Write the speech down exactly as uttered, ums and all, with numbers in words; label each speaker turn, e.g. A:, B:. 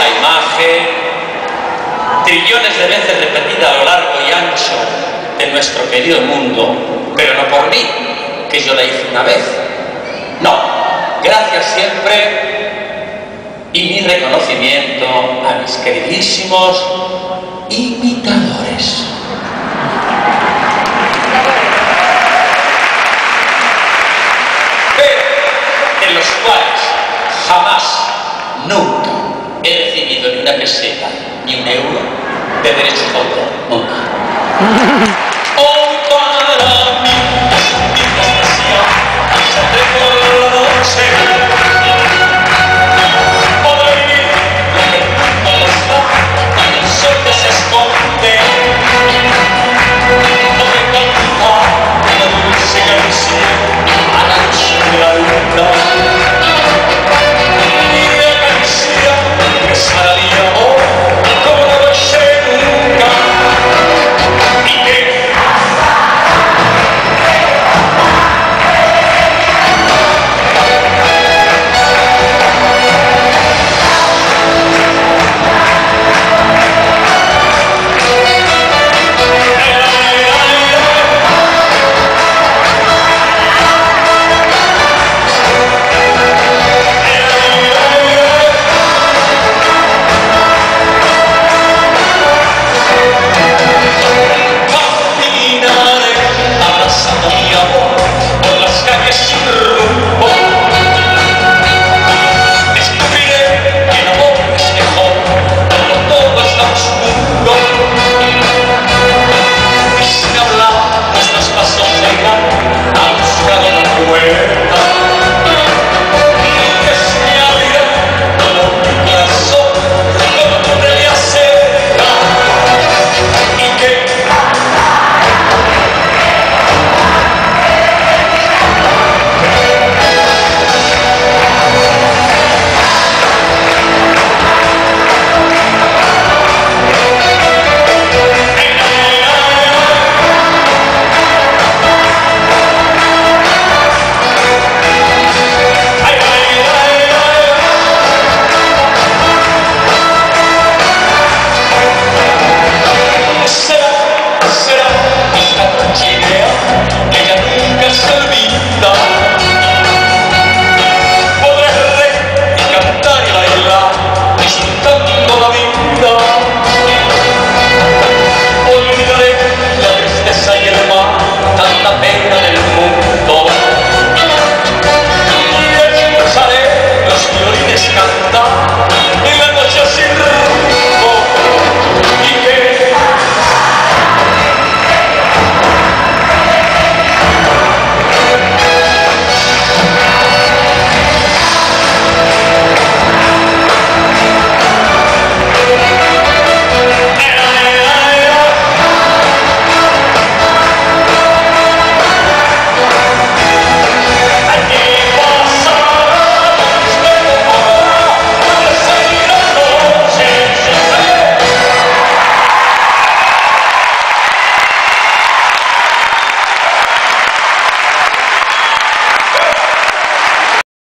A: esa imagen, trillones de veces repetida a lo largo y ancho de nuestro querido mundo, pero no por mí, que yo la hice una vez. No, gracias siempre y mi reconocimiento a mis queridísimos imitadores. Pero en los cuales jamás, nunca he recibido ni una peseta ni un euro de derechos de autor. Nunca.